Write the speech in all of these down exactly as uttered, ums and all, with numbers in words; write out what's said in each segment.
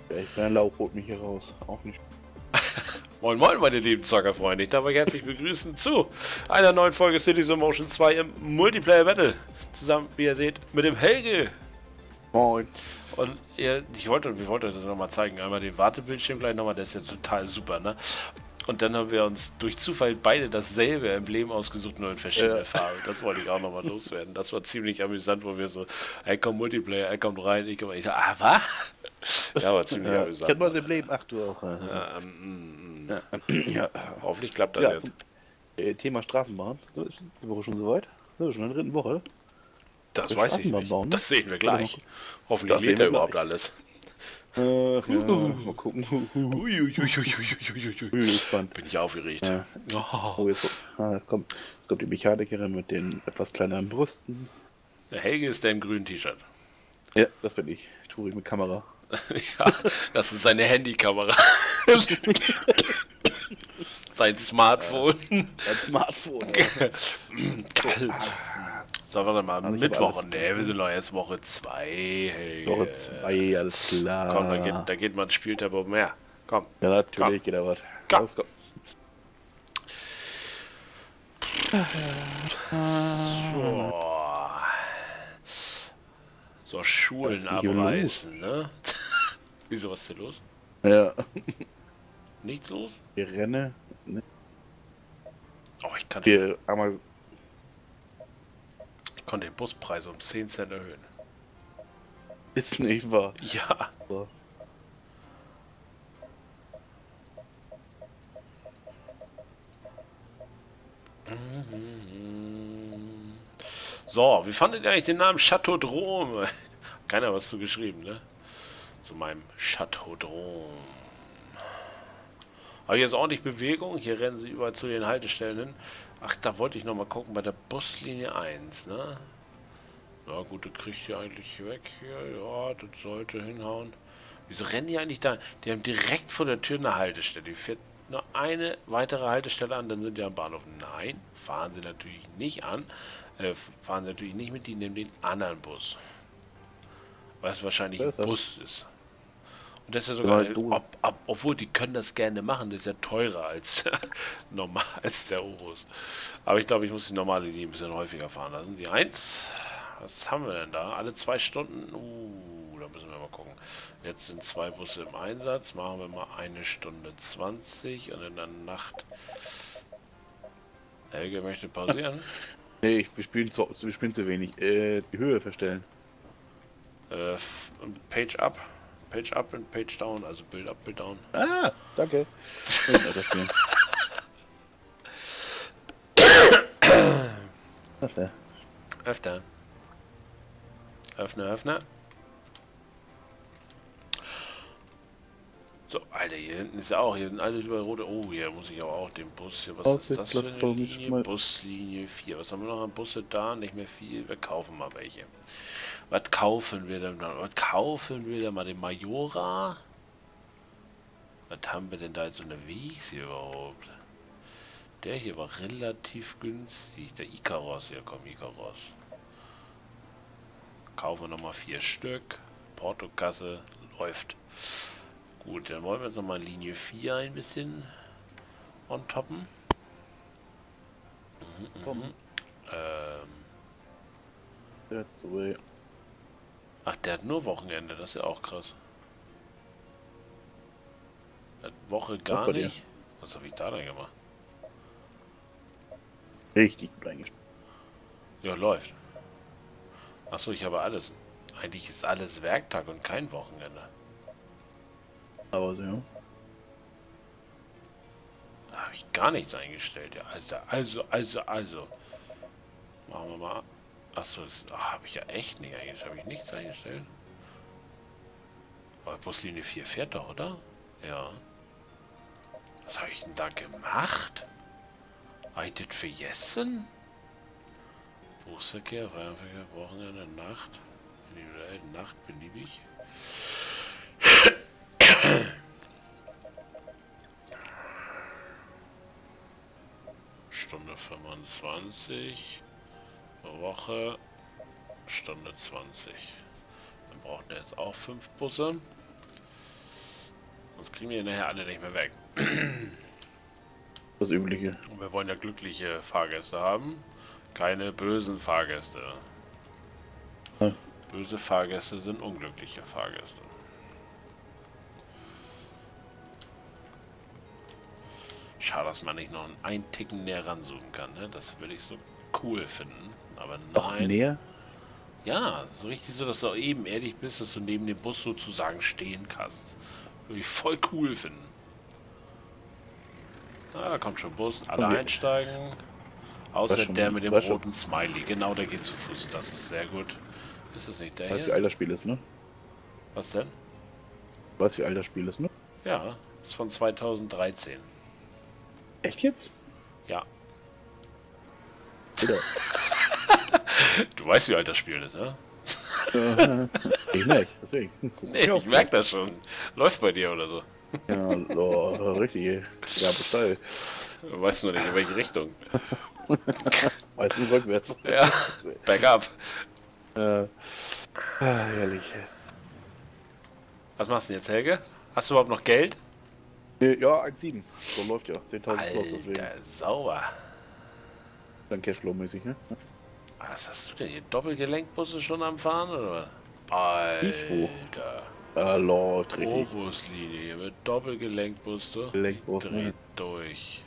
Ja, ich bin ein Lauch, holt mich hier raus. Auch nicht. Moin moin meine lieben Zockerfreunde, ich darf euch herzlich begrüßen zu einer neuen Folge Cities of Motion zwei im Multiplayer Battle. Zusammen, wie ihr seht, mit dem Helge. Moin. Und ihr, ich wollte, wir wollten euch das nochmal zeigen, einmal den Wartebildschirm gleich nochmal, der ist ja total super, ne? Und dann haben wir uns durch Zufall beide dasselbe Emblem ausgesucht, nur in verschiedene Ja. Farben. Das wollte ich auch nochmal loswerden. Das war ziemlich amüsant, wo wir so, er kommt Multiplayer, er kommt rein, ich komme rein. Ich so, ah, was? Ja, war ziemlich Ja, amüsant. ich kenn mal das Emblem. Ach, du auch. Ja. Ja, ähm, Ja. Ja. hoffentlich klappt das Ja, jetzt. zum äh, Thema Straßenbahn. So ist die Woche schon soweit. So, schon in der dritten Woche. Das Wir weiß ich Straßenbahn nicht. bauen, ne? Das sehen wir gleich. Oder Hoffentlich Das lädt sehen er wir überhaupt gleich. alles. Äh, ja, mal gucken. Uiuiuiuiuiui. Bin gespannt. Bin ich aufgeregt. Ja. Oh. Oh, jetzt, ah, jetzt, kommt, jetzt kommt die Mechanikerin mit den etwas kleineren Brüsten. Der Helge ist der im grünen T-Shirt. Ja, das bin ich. Turi mit Kamera. Ja, das ist seine Handykamera. Sein Smartphone. Ein Smartphone. Ja. Kalt. So, warte mal, Also ich hab Mittwoch. alles- Ne, wir sind doch erst Woche zwei. Helge. Woche zwei, alles klar. Komm, da geht, da geht man Spieltempo mehr. Komm. Ja, natürlich geht da was. Komm. Los, komm. So, so Schulen Was ist denn hier abreißen, ne? Wieso, was ist denn los? Ja, Nichts los? wir rennen. Oh, ich kann, Wir einmal. ich konnte den Buspreis um zehn Cent erhöhen. Ist nicht wahr. Ja. So. So, wie fandet ihr eigentlich den Namen Chateaudrome? Keiner was zu geschrieben, ne? Zu meinem Chateaudrome. Habe ich jetzt ordentlich Bewegung? Hier rennen sie überall zu den Haltestellen hin. Ach, da wollte ich noch mal gucken bei der Buslinie eins, ne? Na gut, du kriegst hier eigentlich weg hier. Ja, das sollte hinhauen. Wieso rennen die eigentlich da? Die haben direkt vor der Tür eine Haltestelle. Die fährt nur eine weitere Haltestelle an, dann sind die am Bahnhof. Nein, fahren sie natürlich nicht an. Äh, fahren sie natürlich nicht mit, die nehmen den anderen Bus. Weil es wahrscheinlich Wer ein ist das? Bus ist. Und das ist ja sogar, Ja, du. ob, ob, obwohl die können das gerne machen, das ist ja teurer als, normal, als der Obus. Aber ich glaube, ich muss die normale Linie ein bisschen häufiger fahren lassen. Die eins, was haben wir denn da? Alle zwei Stunden? Uh, da müssen wir mal gucken. Jetzt sind zwei Busse im Einsatz. Machen wir mal eine Stunde zwanzig und in der Nacht. Helge möchte pausieren. Nee, ich, wir, spielen zu, wir spielen zu wenig. Äh, die Höhe verstellen. Äh, f- Page up. Page up und Page down, also Bild up, Bild down. Ah, danke. Ja, das spielen. Was der? Öfter. Öffne, öffne. So, Alter, hier hinten ist ja auch, hier sind alles über rote. Oh, hier muss ich aber auch den Bus hier. Was Oh, ist das jetzt für eine läuft doch nicht Linie? mal- Buslinie vier. Was haben wir noch an Busse da? Nicht mehr viel. Wir kaufen mal welche. Was kaufen wir denn dann? Was kaufen wir denn mal? Den Majora? Was haben wir denn da jetzt unterwegs hier überhaupt? Der hier war relativ günstig. Der Icaros, hier komm, Icaros. Kaufen wir nochmal vier Stück. Portokasse läuft. Gut, dann wollen wir jetzt nochmal Linie vier ein bisschen on toppen. Mhm, Komm. mhm. Ähm, That's the way. ach, der hat nur Wochenende, das ist ja auch krass. Hat Woche gar bei dir. nicht. Was habe ich da denn gemacht? Richtig gut eingestellt. Ja, läuft. Achso, ich habe alles. Eigentlich ist alles Werktag und kein Wochenende. Aber so, ja. Da habe ich gar nichts eingestellt. Ja, also, also, also, also. Machen wir mal. Achso, habe ich ja echt nicht eingestellt. Habe ich nichts eingestellt? Aber Buslinie vier fährt doch, oder? Ja. Was habe ich denn da gemacht? Habe ich das vergessen? Busverkehr, Feierverkehr, Wochenende, Nacht. Individuell, Nacht, beliebig. Stunde fünfundzwanzig. Woche. Stunde zwanzig. Dann braucht er jetzt auch fünf Busse. Sonst kriegen wir nachher alle nicht mehr weg. Das Übliche. Und wir wollen ja glückliche Fahrgäste haben. Keine bösen Fahrgäste. Ja. Böse Fahrgäste sind unglückliche Fahrgäste. Schade, dass man nicht noch einen Ticken näher ranzoomen kann. Ne? Das würde ich so cool finden. Aber Doch nein. näher? Ja, so richtig so, dass du auch ebenerdig bist, dass du neben dem Bus sozusagen stehen kannst. Würde ich voll cool finden. Ah, da kommt schon Bus. Alle Okay. einsteigen. Außer schon der mal- mit dem weiß schon. roten Smiley. Genau, der geht zu Fuß. Das ist sehr gut. Ist es nicht der Weißt du, wie hier? alt das Spiel ist, ne? Was denn? Weißt du, wie alt das Spiel ist, ne? Ja, ist von zweitausenddreizehn. Echt jetzt? Ja. Oder? Du weißt, wie alt das Spiel ist, ne? Ich merk, deswegen. Guck Nee, mal ich merke das schon. Läuft bei dir oder so. Ja, oh, richtig, ey. Ja, steil. Du weißt nur nicht, in welche Richtung. Meistens rückwärts. Ja, bergab. Äh, ah, herrlich. Was machst du denn jetzt, Helge? Hast du überhaupt noch Geld? Äh, Ja, eins Komma sieben. So läuft ja. zehntausend plus, deswegen. Alter, sauber. Dann Cashflow-mäßig, ne? Was hast du denn hier? Doppelgelenkbusse schon am Fahren, oder was? Alter. Ah, läuft richtig. Obuslinie hier mit Doppelgelenkbus, du. Gelenkbus, Dreht ne? durch.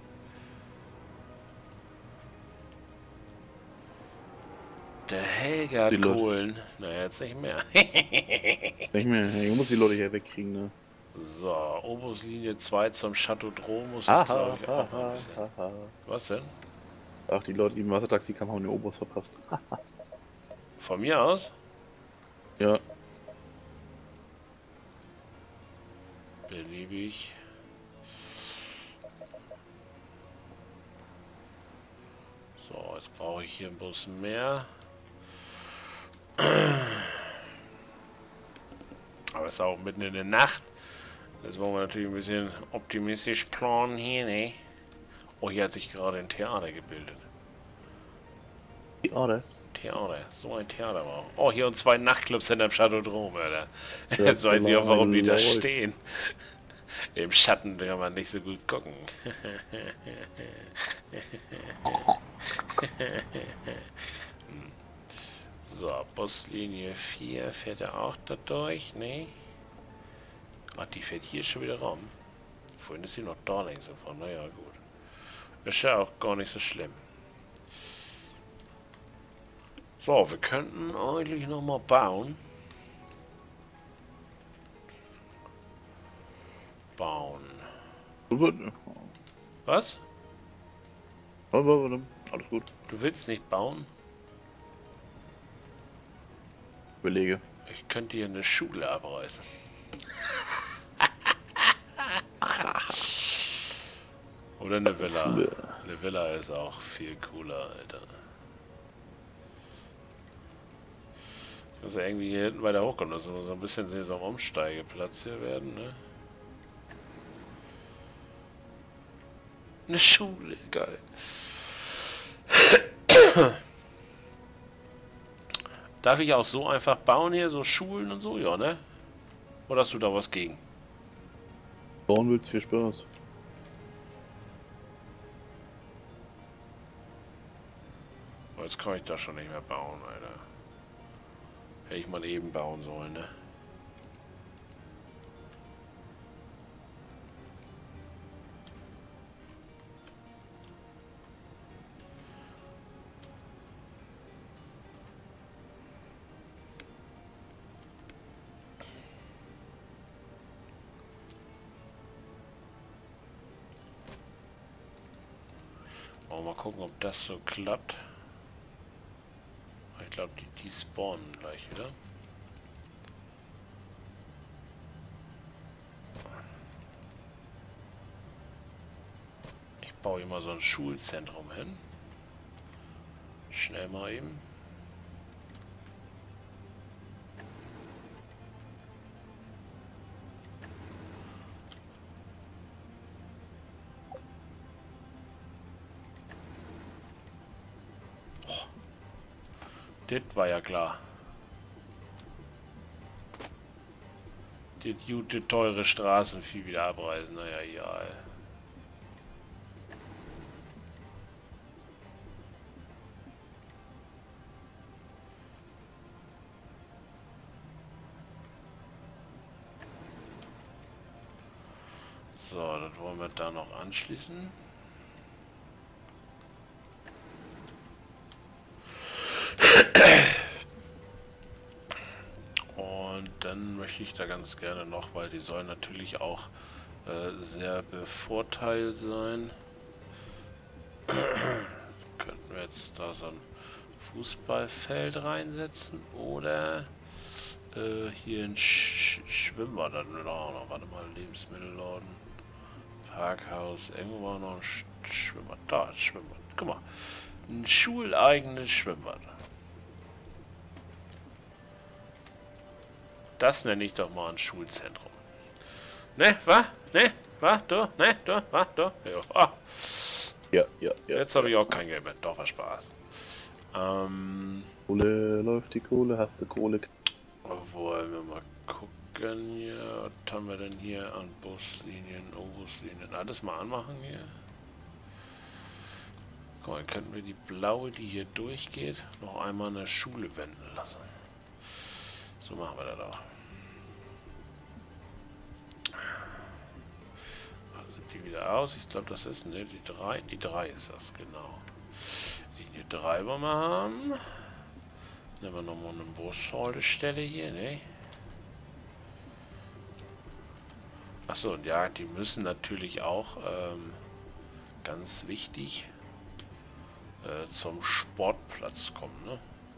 Der Helge hat Die Leute- Kohlen. Naja, jetzt nicht mehr. Nicht mehr. Ich muss die Leute hier wegkriegen, ne? So, Obuslinie zwei zum Chateau-Drom muss ich, Aha, glaube ich, auch noch ein aha, bisschen. aha. Was denn? Ach, die Leute, die im Wassertaxi kamen, haben den Obus verpasst. Von mir aus? Ja, Beliebig. So, jetzt brauche ich hier einen Bus mehr. Aber es ist auch mitten in der Nacht. Jetzt wollen wir natürlich ein bisschen optimistisch planen hier, ne? Oh, hier hat sich gerade ein Theater gebildet. die Order. Theater, so ein Theater war. Oh, hier und zwei Nachtclubs hinterm Chateau-Drom, Alter. Ja, Jetzt weiß ich auch, warum die da läuft. stehen. Im Schatten kann man nicht so gut gucken. So, Buslinie vier fährt er auch da durch, ne? Ach, die fährt hier schon wieder rum. Vorhin ist sie noch da links davon, naja, gut. Ist ja auch gar nicht so schlimm. So, wir könnten eigentlich noch mal bauen. Bauen. Was? Alles gut. Du willst nicht bauen? Belege. Ich könnte hier eine Schule abreißen. Oder eine Villa. Schule. Eine Villa ist auch viel cooler, Alter. Ich muss ja irgendwie hier hinten weiter hochkommen. Das muss so ein bisschen so ein Umsteigeplatz hier werden, ne? Eine Schule, geil. Darf ich auch so einfach bauen hier, so Schulen und so, ja, ne? Oder hast du da was gegen? Bauen willst, viel Spaß. Jetzt kann ich da schon nicht mehr bauen, Alter. Hätte ich mal eben bauen sollen, ne? Wollen wir mal gucken, ob das so klappt. Ich glaube, die, die spawnen gleich wieder. Ich baue hier mal so ein Schulzentrum hin. Schnell mal eben. Das war ja klar. die gute, teure Straßenvieh wieder abreißen. Naja, ja. So, das wollen wir da noch anschließen. Und dann möchte ich da ganz gerne noch, weil die sollen natürlich auch äh, sehr bevorteilt sein. Könnten wir jetzt da so ein Fußballfeld reinsetzen oder äh, hier ein Sch Schwimmbad. Dann auch noch, warte mal, Lebensmittelladen, Parkhaus, irgendwo war noch ein Sch Schwimmbad. Da, ein Schwimmbad. Guck mal, ein schuleigenes Schwimmbad. Das nenne ich doch mal ein Schulzentrum. Ne, wa? Ne, wa? Du? Ne, du? Wa? Du? Ja, Ja, ja, ja. Jetzt habe ich auch kein Geld mehr. Doch, war Spaß. Ähm... Kohle, läuft die Kohle, hast du Kohle? Wollen wir mal gucken hier. Was haben wir denn hier an Buslinien, O-Buslinien? Alles mal anmachen hier. Guck mal, könnten wir die blaue, die hier durchgeht, noch einmal eine Schule wenden lassen. So machen wir das auch. Also die wieder aus. Ich glaube, das ist ne, die drei. Die drei ist das, genau. Linie drei wollen wir haben. Nehmen wir nochmal eine Bushaltestelle hier, ne? Achso, und ja, die müssen natürlich auch, ähm, ganz wichtig, äh, zum Sportplatz kommen, ne?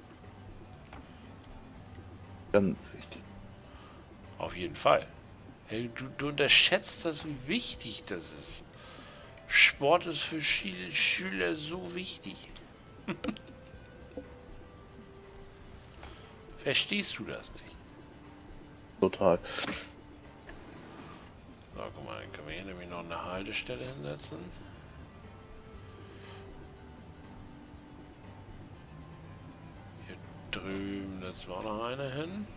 Ganz wichtig. Auf jeden Fall. Hey, du, du unterschätzt das, wie wichtig das ist. Sport ist für Schül Schüler so wichtig. Verstehst du das nicht? Total. So, guck mal, dann können wir hier nämlich noch eine Haltestelle hinsetzen. Hier drüben setzen wir auch noch eine hin.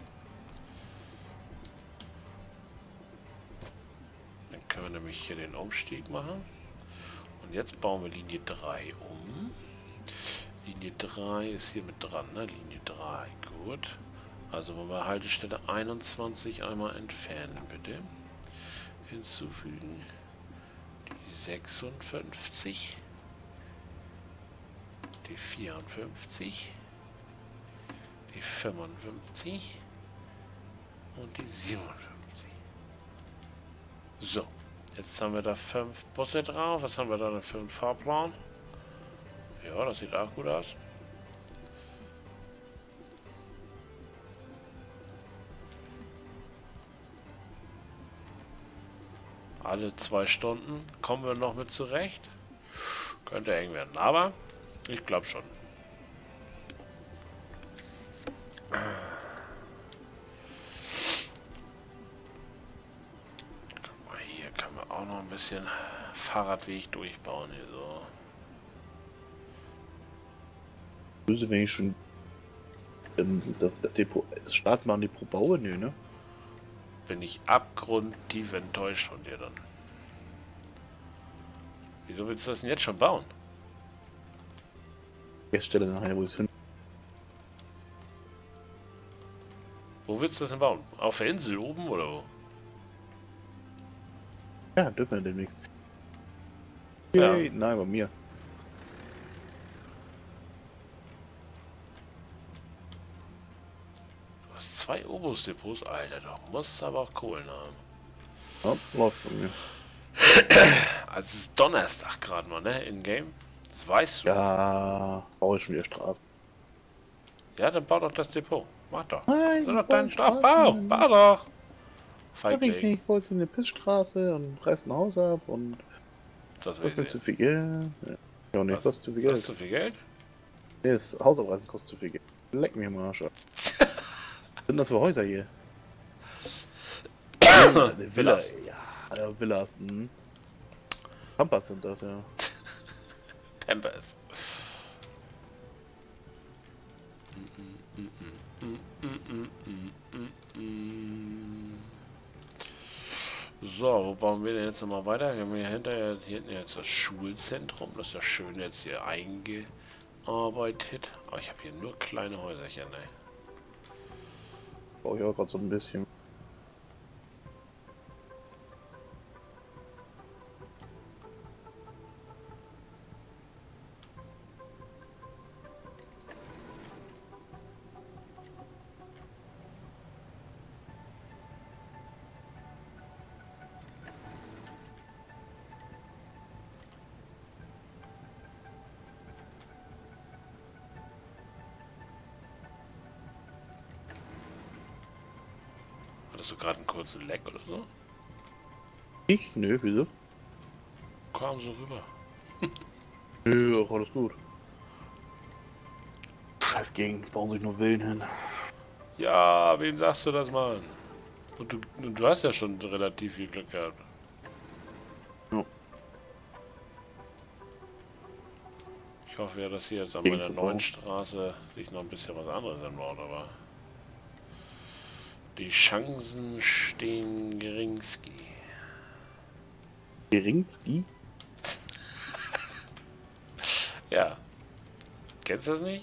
Dann können wir nämlich hier den Umstieg machen. Und jetzt bauen wir Linie drei um. Linie drei ist hier mit dran, ne? Linie drei, gut. Also wollen wir Haltestelle einundzwanzig einmal entfernen, bitte. Hinzufügen. Die sechsundfünfzig. Die vierundfünfzig. Die fünfundfünfzig. Und die siebenundfünfzig. So. Jetzt haben wir da fünf Busse drauf. Was haben wir da denn für einen Fahrplan? Ja, das sieht auch gut aus. Alle zwei Stunden kommen wir noch mit zurecht. Könnte eng werden, aber ich glaube schon. Guck mal, hier können wir auch noch ein bisschen Fahrradweg durchbauen. Hier so. Böse, wenn ich schon ähm, das, das Depot, das Spaß machen die pro Bauer, nö, ne? Bin ich abgrundtief enttäuscht von dir dann. Wieso willst du das denn jetzt schon bauen? Jetzt stelle nachher, wo es hin. Wo willst du das denn bauen? Auf der Insel oben oder wo? Ja, dürfen wir demnächst. Ja. Yay, nein, bei mir. Du hast zwei Obus-Depots, Alter, du musst aber auch Kohlen haben. Ja, läuft bei mir. Also es ist Donnerstag gerade mal, ne? In-game. Das weißt du. Ja, baue ich schon wieder Straße. Ja, dann bau doch das Depot. Mach doch. Nein, So doch ich dein baue Stopp. Bau! Straßen. Bau doch! Ich Feigling. ich wollte eine Pissstraße und reiß ein Haus ab und Das will kostet ich zu sehen. viel Geld. Ja, ja nicht, Was? kostet zu viel Hast Geld. du viel Geld? Nee, das Haus abreißen kostet zu viel Geld. Leck mich am Arsch ab. Was sind das für Häuser hier? Eine Villa, Villas. ja, ja, Villas, hm. Pampas sind das, ja. Pampers. So, wo bauen wir denn jetzt nochmal weiter? Wir haben hier hinterher hier hinten jetzt das Schulzentrum. Das ist ja schön jetzt hier eingearbeitet. Aber ich habe hier nur kleine Häuserchen, ne? Brauche ich auch gerade so ein bisschen. Hattest du gerade einen kurzen Leck oder so? Ich? Nö, wieso? Kam so rüber. Nö, auch alles gut. Scheiß Gegend, bauen sich nur Villen hin. Ja, wem sagst du das, Mann? Und du, und du hast ja schon relativ viel Glück gehabt. Ja. Ich hoffe ja, dass hier jetzt an Gegen meiner zu neuen bauen. Straße sich noch ein bisschen was anderes anbaut, aber die Chancen stehen geringski. Geringski? Ja. Kennst du das nicht?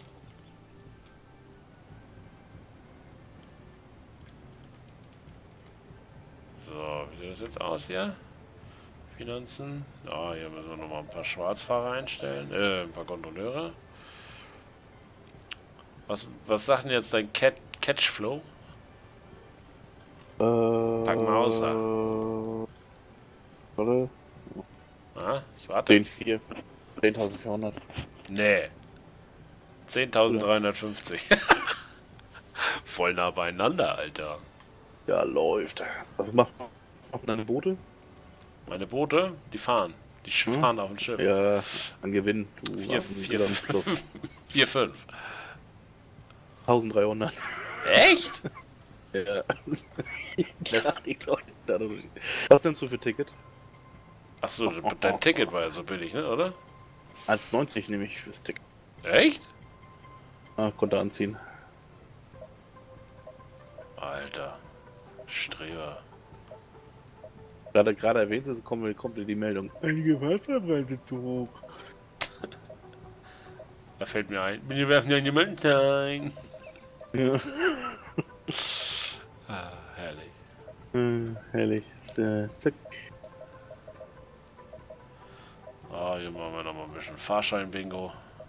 So, wie sieht das jetzt aus hier? Finanzen. Ja, hier müssen wir nochmal ein paar Schwarzfahrer einstellen. Äh, ein paar Kontrolleure. Was, was sagt denn jetzt dein Cat Catchflow? Äh. Pack mal aus, da. Warte. Ah, ich warte. zehn Komma vier. zehntausendvierhundert. Nee. zehntausenddreihundertfünfzig. Voll nah beieinander, Alter. Ja, läuft. Was macht, macht deine Boote? Meine Boote, die fahren. Die Hm? fahren auf dem Schiff. Ja, an Gewinn. Du Vier, hast einen vier, Gesamtschluss. vier, fünf. eintausenddreihundert. Echt? Ja. Das- Ja, die Leute da drin. Was nimmst du für Ticket? Achso, dein Ticket war ja so billig, ne, oder? eins neunzig nehme ich fürs Ticket. Echt? Ah, konnte anziehen. Alter. Streber. Gerade gerade erwähnt es, kommt, kommt die Meldung. Einige Wasserpreise zu hoch. Da fällt mir ein. Wir werfen ja niemanden ein. Ja. Ah, herrlich. Hm, herrlich. Äh, zack. Ah, hier machen wir noch mal ein bisschen Fahrschein-Bingo.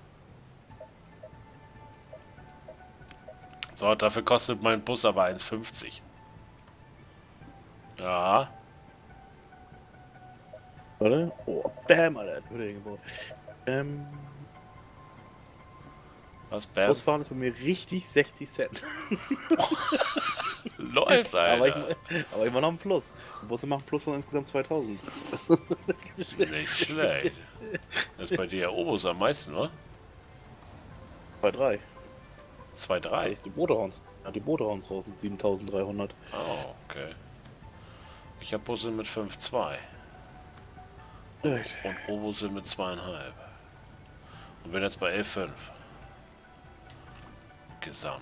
So, dafür kostet mein Bus aber eins fünfzig. Ja. Warte. Oh, bam, Alter. Wird er gebaut. Ähm, Was, Bam? Busfahren ist bei mir richtig sechzig Cent. Läuft, aber, ich, Alter. aber immer noch ein Plus. Die Busse machen Plus von insgesamt zweitausend. Nicht schlecht. Das ist bei dir ja Obus am meisten, oder? Bei drei. zwei Komma drei. Das ist die Boote-Rounds. Ja, die Boote-Rounds raus mit siebentausenddreihundert. Oh, okay. Ich habe Busse mit fünf Komma zwei. Echt? Und Obusse mit zwei Komma fünf. Und bin jetzt bei elf Komma fünf. Gesamt.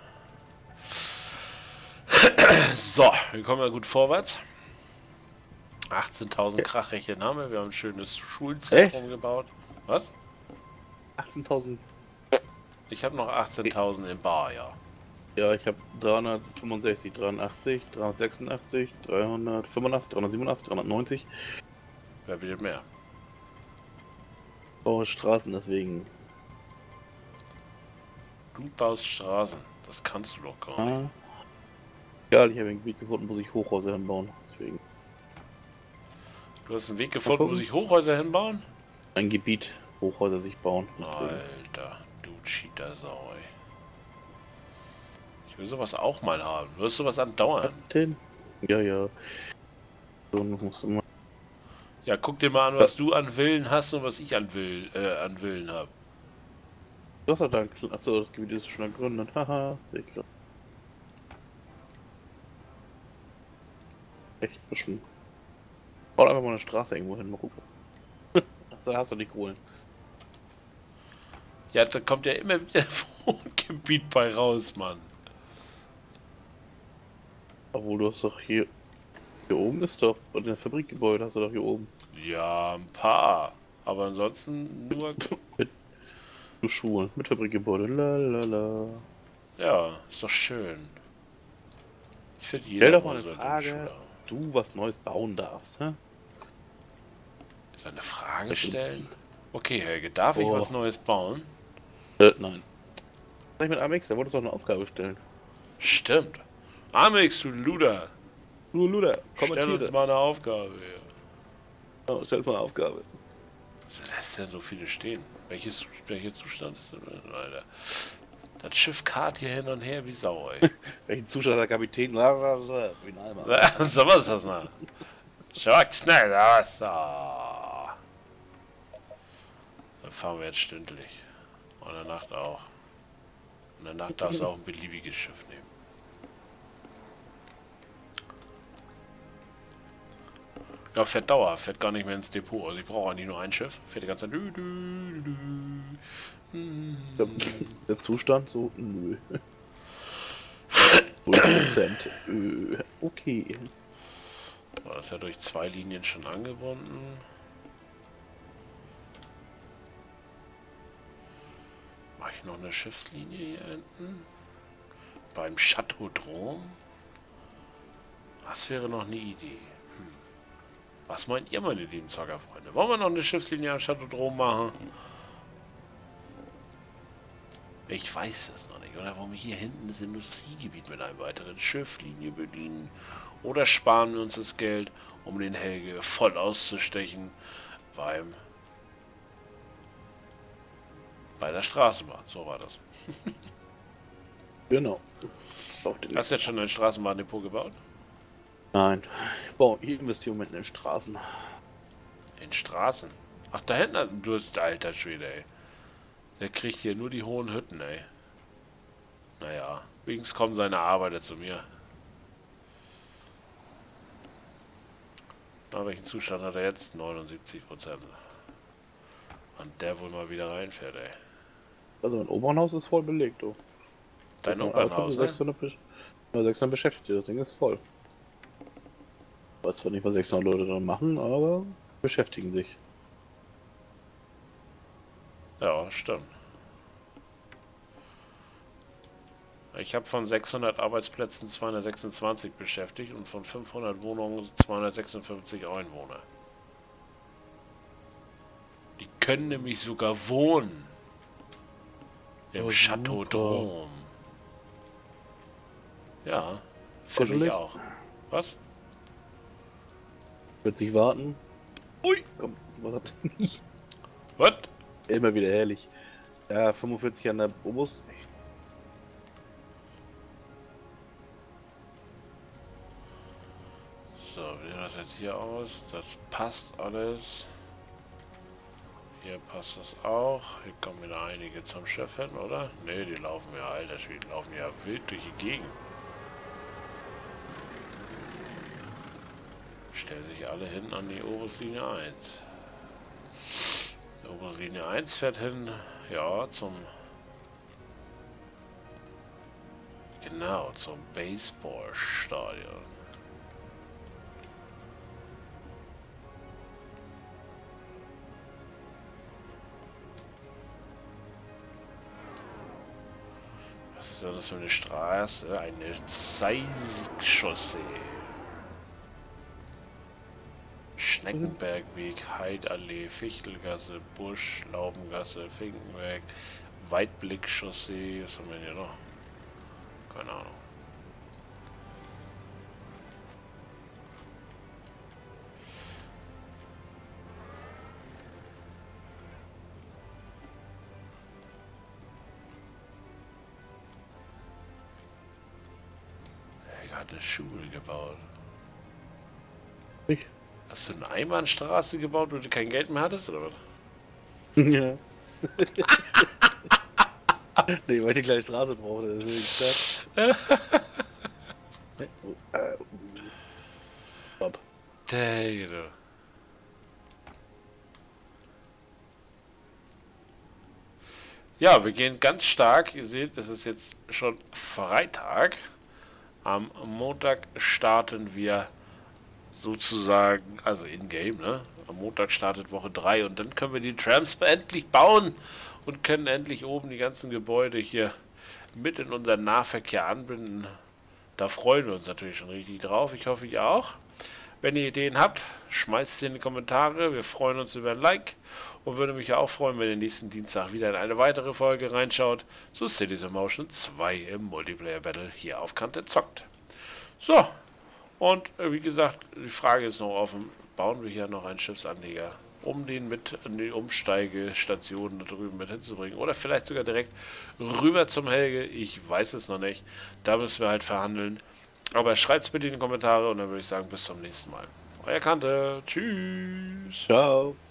So, wir kommen ja gut vorwärts. achtzehntausend Krachrechen haben wir. Wir haben ein schönes Schulzentrum Echt? gebaut. Was? achtzehntausend. Ich habe noch achtzehntausend im Bar, ja. Ja, ich habe dreihundertfünfundsechzig, dreiundachtzig, dreihundertsechsundachtzig, dreihundertfünfundachtzig, dreihundertsiebenundachtzig, dreihundertneunzig. Wer bietet mehr? Baue Straßen deswegen. Du baust Straßen. Das kannst du doch gar nicht. Ah. Egal, ich habe ein Gebiet gefunden, wo sich Hochhäuser hinbauen. Deswegen. Du hast einen Weg gefunden, wo sich Hochhäuser hinbauen? Ein Gebiet, Hochhäuser sich bauen. Deswegen. Alter, du Cheater-Sau, ey. Ich will sowas auch mal haben. Wirst du was andauern? Den? Ja, ja. So muss immer. Ja, guck dir mal an, was du an Villen hast und was ich an, Will, äh, an Villen habe. Du hast doch da ein Kle- Achso, das Gebiet ist schon ergründet. Haha, sehe ich gerade. Echt bestimmt. Bau einfach mal eine Straße irgendwo hin, mal gucken. Achso, hast du die Kohlen. Ja, da kommt ja immer wieder Wohngebiet bei raus, Mann. Obwohl du hast doch hier. Hier oben ist doch, und in der Fabrikgebäude hast du doch hier oben. Ja, ein paar. Aber ansonsten nur... Mit so Schulen, mit Fabrikgebäude. Lalala. Ja, ist doch schön. Ich finde, Stell jeder doch mal muss eine so eine Schule Frage, haben. du was Neues bauen darfst, hä? Soll eine Frage stellen? Okay, Helge, darf ich Oh. was Neues bauen? Äh, nein. Sag ich mit Amix, der wollte uns doch eine Aufgabe stellen. Stimmt. Amix, du Luder. Du Luder, Stell uns kommentiere. mal eine Aufgabe hier. Oh, stell uns mal eine Aufgabe. Was lässt denn so viele stehen? Welches, welcher Zustand ist denn, Alter? Das Schiff kart hier hin und her wie Sau, ey. Welchen Zustand hat der Kapitän? Wie ein Eimer. So, was ist das noch? Schock, schnell, was? Ah. Dann fahren wir jetzt stündlich. Und in der Nacht auch. In der Nacht darfst du auch ein beliebiges Schiff nehmen. Ja, fährt dauerhaft, fährt gar nicht mehr ins Depot. Also ich brauche eigentlich nur ein Schiff. Fährt die ganze Zeit. Dü, dü, dü, dü. Der, der Zustand so, nö. null Prozent. Äh, okay. So, das ist ja durch zwei Linien schon angebunden. Mache ich noch eine Schiffslinie hier hinten? Beim Chateaudrom? Das wäre noch eine Idee. Hm. Was meint ihr, meine lieben Zockerfreunde? Wollen wir noch eine Schiffslinie am Chateaudrom machen? Ich weiß es noch nicht. Oder wollen wir hier hinten das Industriegebiet mit einem weiteren Schifflinie bedienen? Oder sparen wir uns das Geld, um den Helge voll auszustechen beim... bei der Straßenbahn. So war das. Genau. Hast du jetzt schon ein Straßenbahndepot gebaut? Nein. Boah, ich investiere im Moment in Straßen. In Straßen? Ach, da hinten, du bist alter Schwede, ey. Der kriegt hier nur die hohen Hütten, ey. Naja, wenigstens kommen seine Arbeiter zu mir. Na, welchen Zustand hat er jetzt? neunundsiebzig Prozent. Und der wohl mal wieder reinfährt, ey. Also mein Opernhaus ist voll belegt, du. Dein Also, Opernhaus, ne? sechshundert, Besch- ja, sechshundert Beschäftigte, das Ding ist voll. Ich weiß zwar nicht, was sechshundert Leute da machen, aber beschäftigen sich. Ja, stimmt. Ich habe von sechshundert Arbeitsplätzen zweihundertsechsundzwanzig beschäftigt und von fünfhundert Wohnungen zweihundertsechsundfünfzig Einwohner. Die können nämlich sogar wohnen. Im Oh, Chateaudrom. Ja, finde ich Kuschelig? auch. Was? Wird sich warten. Ui, komm, was hat Was? immer wieder herrlich. Ja, fünfundvierzig an der Obus. So, wie sieht das jetzt hier aus? Das passt alles. Hier passt das auch. Hier kommen wieder einige zum Chef hin, oder? Ne, die laufen ja, alter Schwede, die laufen ja wild durch die Gegend. Stellen sich alle hin an die Oberlinie eins. Die Oberlinie eins fährt hin, ja, zum... Genau, zum Baseballstadion. Was ist das für eine Straße? Eine Zeigchaussee. Schneckenbergweg, Heidallee, Fichtelgasse, Busch, Laubengasse, Finkenberg, Weitblickchaussee, was haben wir hier noch? Keine Ahnung. Er hat eine Schule gebaut. Ich? Hast du eine Einbahnstraße gebaut, wo du kein Geld mehr hattest, oder was? Ja. Nee, weil ich die kleine Straße brauchte, deswegen das. Stopp. Däge. Ja, wir gehen ganz stark. Ihr seht, es ist jetzt schon Freitag. Am Montag starten wir sozusagen, also in-game, ne? Am Montag startet Woche drei und dann können wir die Trams endlich bauen und können endlich oben die ganzen Gebäude hier mit in unseren Nahverkehr anbinden. Da freuen wir uns natürlich schon richtig drauf. Ich hoffe, ihr auch. Wenn ihr Ideen habt, schmeißt sie in die Kommentare. Wir freuen uns über ein Like und würde mich ja auch freuen, wenn ihr nächsten Dienstag wieder in eine weitere Folge reinschaut zu Cities of Motion zwei im Multiplayer Battle hier auf Kante zockt. So, und äh, wie gesagt, die Frage ist noch offen. Bauen wir hier noch einen Schiffsanleger, um den mit in die Umsteigestation da drüben mit hinzubringen? Oder vielleicht sogar direkt rüber zum Helge? Ich weiß es noch nicht. Da müssen wir halt verhandeln. Aber schreibt es bitte in die Kommentare und dann würde ich sagen, bis zum nächsten Mal. Euer Kante. Tschüss. Ciao.